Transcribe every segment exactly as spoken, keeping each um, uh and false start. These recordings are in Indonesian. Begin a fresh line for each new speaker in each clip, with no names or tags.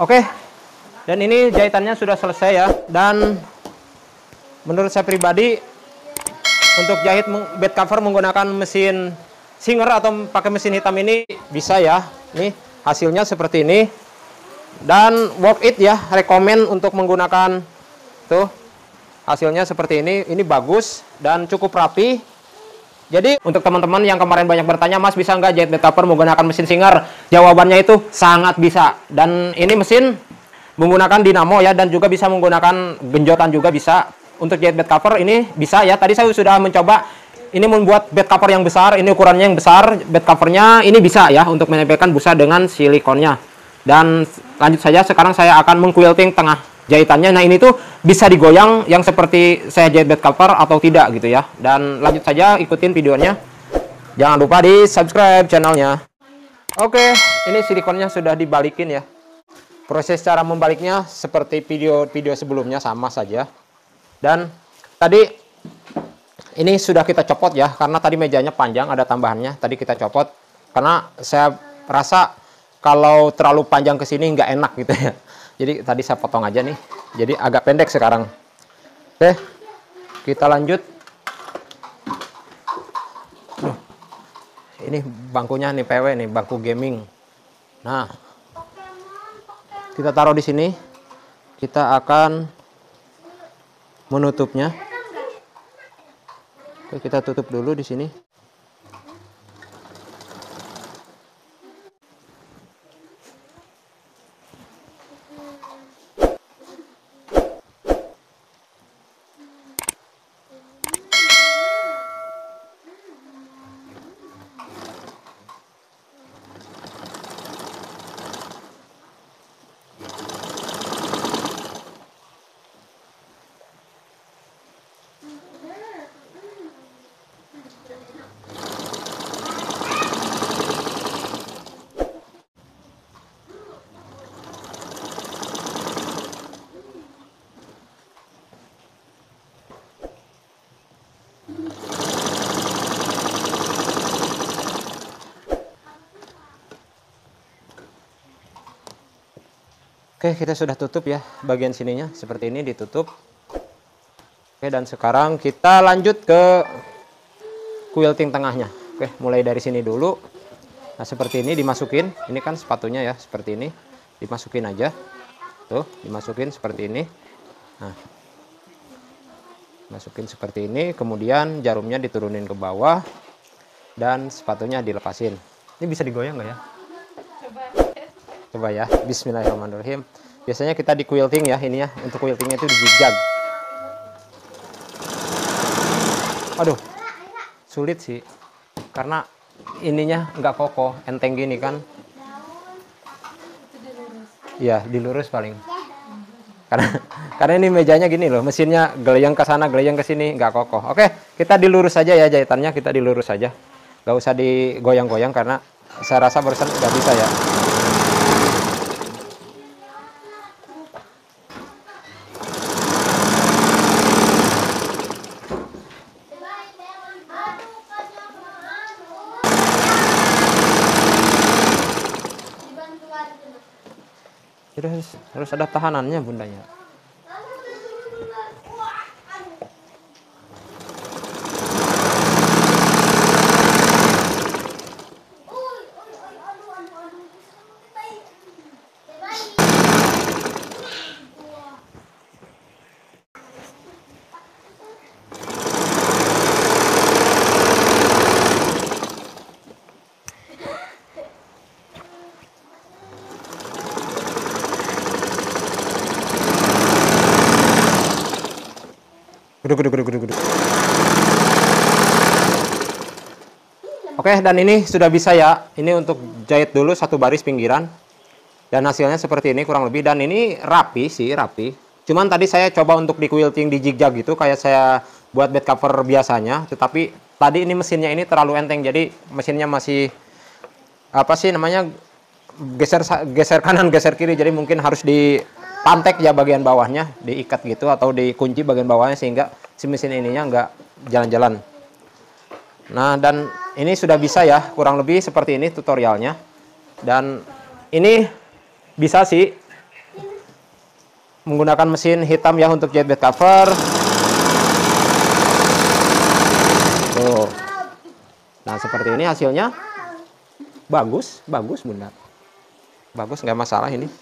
Oke, dan ini jahitannya sudah selesai ya. Dan menurut saya pribadi, untuk jahit bed cover menggunakan mesin Singer atau pakai mesin hitam ini bisa ya. Nih hasilnya seperti ini. Dan worth it ya, rekomen untuk menggunakan tuh. Hasilnya seperti ini. Ini bagus dan cukup rapi. Jadi untuk teman-teman yang kemarin banyak bertanya, Mas bisa nggak jahit bed cover menggunakan mesin Singer? Jawabannya itu sangat bisa. Dan ini mesin menggunakan dinamo ya, dan juga bisa menggunakan genjotan juga bisa. Untuk jahit bed cover ini bisa ya. Tadi saya sudah mencoba ini membuat bed cover yang besar. Ini ukurannya yang besar. Bed covernya ini bisa ya untuk menempelkan busa dengan silikonnya. Dan lanjut saja, sekarang saya akan mengquilting tengah jahitannya. Nah ini tuh bisa digoyang yang seperti saya jahit bed cover atau tidak gitu ya. Dan lanjut saja, ikutin videonya. Jangan lupa di subscribe channelnya. Oke, ini silikonnya sudah dibalikin ya. Proses cara membaliknya seperti video-video sebelumnya sama saja. Dan tadi ini sudah kita copot ya, karena tadi mejanya panjang, ada tambahannya. Tadi kita copot karena saya rasa kalau terlalu panjang ke sini nggak enak gitu ya. Jadi tadi saya potong aja nih. Jadi agak pendek sekarang. Oke, kita lanjut. Duh, ini bangkunya nih P W nih, bangku gaming. Nah, kita taruh di sini. Kita akan menutupnya. Oke, kita tutup dulu di sini. Oke, kita sudah tutup ya bagian sininya, seperti ini ditutup. Oke, dan sekarang kita lanjut ke quilting tengahnya. Oke, mulai dari sini dulu. Nah, seperti ini dimasukin. Ini kan sepatunya ya, seperti ini. Dimasukin aja. Tuh, dimasukin seperti ini. Nah, masukin seperti ini, kemudian jarumnya diturunin ke bawah dan sepatunya dilepasin. Ini bisa digoyang nggak ya? Coba ya, bismillahirrahmanirrahim. Biasanya kita di quilting ya, ini ya, untuk quiltingnya itu di zigzag. Aduh, sulit sih, karena ininya nggak kokoh, enteng gini kan. Iya, dilurus paling. Karena karena ini mejanya gini loh, mesinnya gelayang ke sana, gelayang ke sini, nggak kokoh. Oke, kita dilurus saja ya jahitannya, kita dilurus saja. Nggak usah digoyang-goyang karena saya rasa barusan nggak bisa ya. Harus, harus ada tahanannya bundanya. Guduk, guduk, guduk, guduk, guduk. Oke, dan ini sudah bisa ya. Ini untuk jahit dulu satu baris pinggiran. Dan hasilnya seperti ini kurang lebih. Dan ini rapi sih, rapi. Cuman tadi saya coba untuk di quilting di zigzag gitu, kayak saya buat bed cover biasanya. Tetapi tadi ini mesinnya ini terlalu enteng. Jadi mesinnya masih, apa sih namanya, geser geser kanan, geser kiri. Jadi mungkin harus di pantek ya bagian bawahnya, diikat gitu atau dikunci bagian bawahnya sehingga si mesin ininya nggak jalan-jalan. Nah, dan ini sudah bisa ya, kurang lebih seperti ini tutorialnya. Dan ini bisa sih menggunakan mesin hitam ya untuk jahit bed cover. Tuh. Nah, seperti ini hasilnya. Bagus, bagus Bunda. Bagus, nggak masalah ini.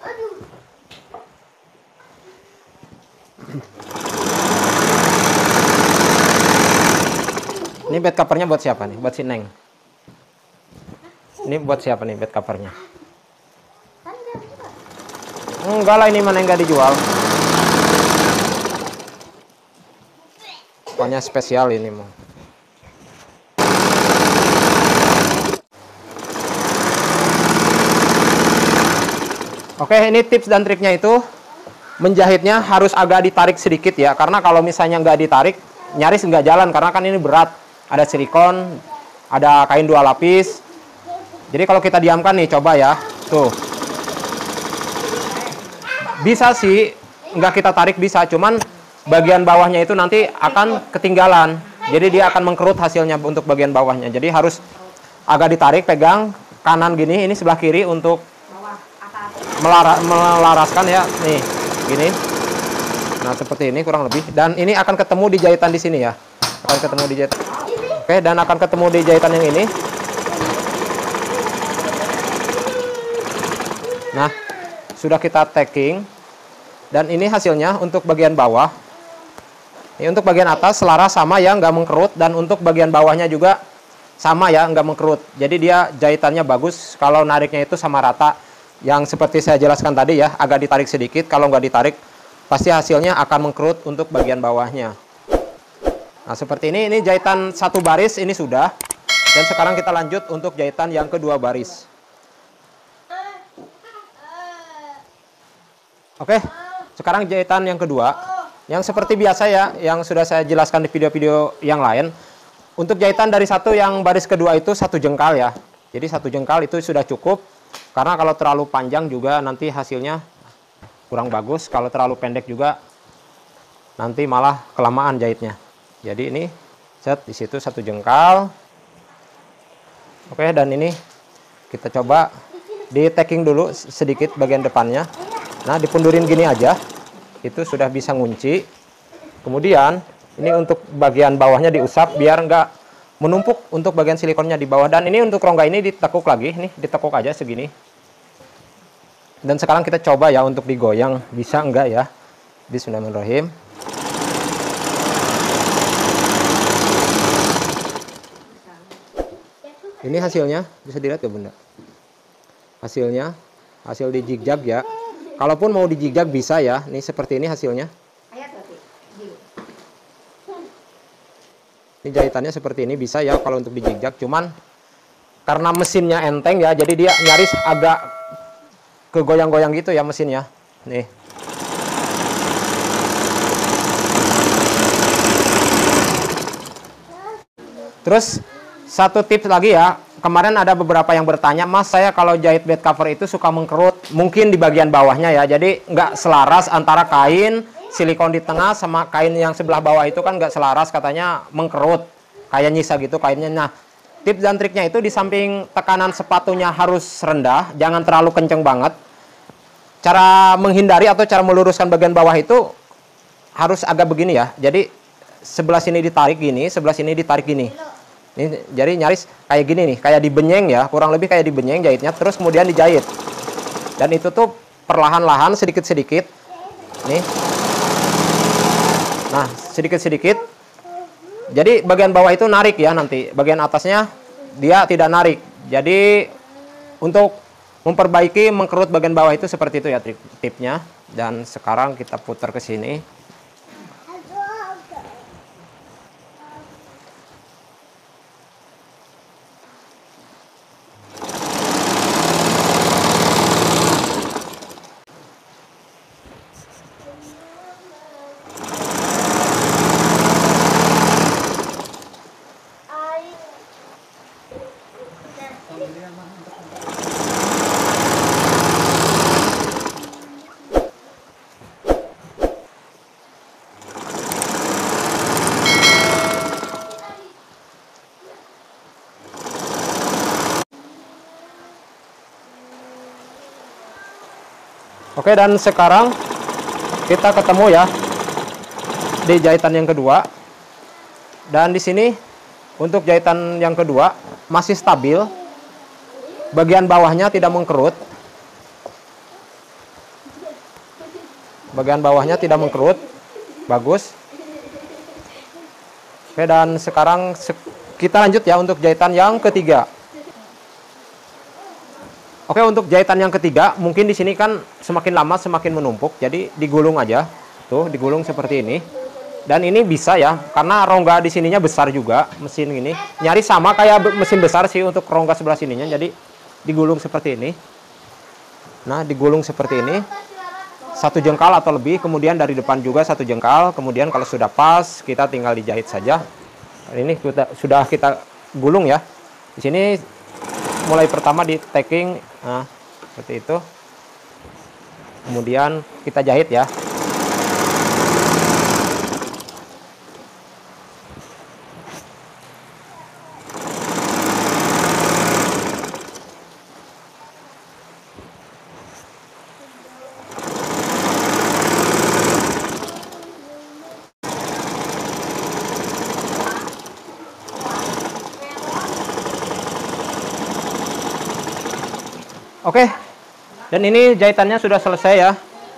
Ini bed covernya buat siapa nih? Buat si Neng. Ini buat siapa nih bed covernya? Enggak lah, ini mana enggak dijual. Pokoknya spesial ini mau. Oke, ini tips dan triknya itu menjahitnya harus agak ditarik sedikit ya, karena kalau misalnya nggak ditarik nyaris nggak jalan, karena kan ini berat, ada silikon, ada kain dua lapis. Jadi kalau kita diamkan nih, coba ya, tuh bisa sih nggak kita tarik, bisa, cuman bagian bawahnya itu nanti akan ketinggalan, jadi dia akan mengkerut hasilnya untuk bagian bawahnya. Jadi harus agak ditarik, pegang kanan gini, ini sebelah kiri untuk Melara, melaraskan ya, nih gini. Nah, seperti ini kurang lebih, dan ini akan ketemu di jahitan di sini ya, akan ketemu di jahitan. Oke, dan akan ketemu di jahitan yang ini. Nah, sudah kita tacking, dan ini hasilnya untuk bagian bawah. Ini untuk bagian atas selaras sama ya, nggak mengkerut, dan untuk bagian bawahnya juga sama ya, nggak mengkerut. Jadi dia jahitannya bagus, kalau nariknya itu sama rata. Yang seperti saya jelaskan tadi ya, agak ditarik sedikit. Kalau nggak ditarik, pasti hasilnya akan mengkerut untuk bagian bawahnya. Nah, seperti ini, ini jahitan satu baris, ini sudah. Dan sekarang kita lanjut untuk jahitan yang kedua baris. Oke, sekarang jahitan yang kedua. Yang seperti biasa ya, yang sudah saya jelaskan di video-video yang lain. Untuk jahitan dari satu yang baris kedua itu satu jengkal ya. Jadi satu jengkal itu sudah cukup. Karena kalau terlalu panjang juga nanti hasilnya kurang bagus. Kalau terlalu pendek juga nanti malah kelamaan jahitnya. Jadi ini set di situ satu jengkal. Oke, dan ini kita coba di tacking dulu sedikit bagian depannya. Nah, dipundurin gini aja. Itu sudah bisa ngunci. Kemudian ini untuk bagian bawahnya diusap biar enggak menumpuk untuk bagian silikonnya di bawah. Dan ini untuk rongga ini ditekuk lagi, nih ditekuk aja segini. Dan sekarang kita coba ya untuk digoyang, bisa enggak ya. Bismillahirrahmanirrahim. Ini hasilnya, bisa dilihat ya Bunda. Hasilnya, hasil di jig-jag ya. Kalaupun mau di jig-jag bisa ya, nih seperti ini hasilnya. Ini jahitannya seperti ini, bisa ya kalau untuk di jig-jag. Cuman karena mesinnya enteng ya, jadi dia nyaris agak kegoyang-goyang gitu ya mesinnya. Nih. Terus satu tips lagi ya, kemarin ada beberapa yang bertanya, Mas saya kalau jahit bed cover itu suka mengkerut, mungkin di bagian bawahnya ya, jadi nggak selaras antara kain silikon di tengah sama kain yang sebelah bawah itu kan nggak selaras, katanya mengkerut, kayak nyisa gitu kainnya. Nah, tips dan triknya itu di samping tekanan sepatunya harus rendah, jangan terlalu kenceng banget. Cara menghindari atau cara meluruskan bagian bawah itu harus agak begini ya. Jadi sebelah sini ditarik gini, sebelah sini ditarik gini. Ini jadi nyaris kayak gini nih, kayak dibenyeng ya, kurang lebih kayak dibenyeng jahitnya, terus kemudian dijahit. Dan itu tuh perlahan-lahan sedikit-sedikit. Nih. Nah, sedikit-sedikit. Jadi bagian bawah itu narik ya nanti. Bagian atasnya dia tidak narik. Jadi untuk memperbaiki mengkerut bagian bawah itu seperti itu ya tip tipnya. Dan sekarang kita putar ke sini. Oke, dan sekarang kita ketemu ya di jahitan yang kedua. Dan di sini untuk jahitan yang kedua masih stabil. Bagian bawahnya tidak mengkerut. Bagian bawahnya tidak mengkerut. Bagus. Oke, dan sekarang kita lanjut ya untuk jahitan yang ketiga. Oke, untuk jahitan yang ketiga, mungkin di sini kan semakin lama semakin menumpuk, jadi digulung aja. Tuh, digulung seperti ini. Dan ini bisa ya, karena rongga di sininya besar juga, mesin ini. Nyaris sama kayak mesin besar sih untuk rongga sebelah sininya, jadi digulung seperti ini. Nah, digulung seperti ini. Satu jengkal atau lebih, kemudian dari depan juga satu jengkal, kemudian kalau sudah pas kita tinggal dijahit saja. Ini sudah sudah kita gulung ya. Di sini mulai pertama di tacking, nah seperti itu. Kemudian kita jahit ya. Oke, dan ini jahitannya sudah selesai ya.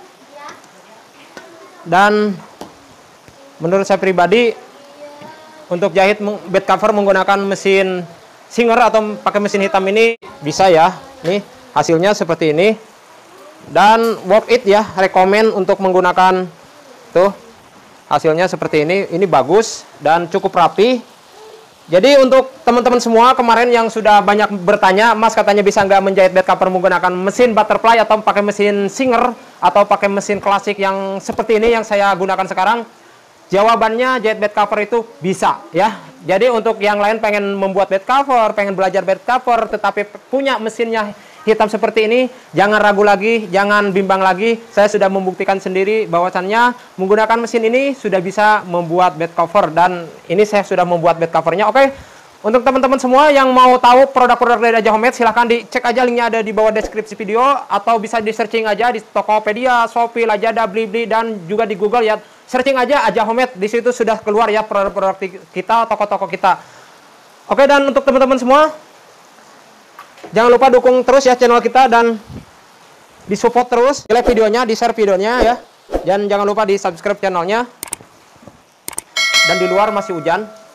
Dan menurut saya pribadi, untuk jahit bed cover menggunakan mesin Singer atau pakai mesin hitam ini bisa ya. Nih hasilnya seperti ini. Dan worth it ya, rekomen untuk menggunakan tuh hasilnya seperti ini. Ini bagus dan cukup rapi. Jadi untuk teman-teman semua kemarin yang sudah banyak bertanya, Mas katanya bisa nggak menjahit bed cover menggunakan mesin butterfly atau pakai mesin Singer atau pakai mesin klasik yang seperti ini yang saya gunakan sekarang? Jawabannya jahit bed cover itu bisa ya. Jadi untuk yang lain pengen membuat bed cover, pengen belajar bed cover tetapi punya mesinnya hitam seperti ini, jangan ragu lagi, jangan bimbang lagi. Saya sudah membuktikan sendiri bahwasannya menggunakan mesin ini sudah bisa membuat bed cover, dan ini saya sudah membuat bed covernya. Oke, untuk teman-teman semua yang mau tahu produk-produk dari Aja Homemade, silahkan dicek aja linknya ada di bawah deskripsi video, atau bisa di searching aja di Tokopedia, Shopee, Lazada, Blibli, dan juga di Google ya. Searching aja Aja Homemade, di situ sudah keluar ya produk-produk kita, toko-toko kita. Oke, dan untuk teman-teman semua, jangan lupa dukung terus ya channel kita dan disupport terus, di like videonya, di share videonya ya. Dan jangan lupa di subscribe channelnya. Dan di luar masih hujan.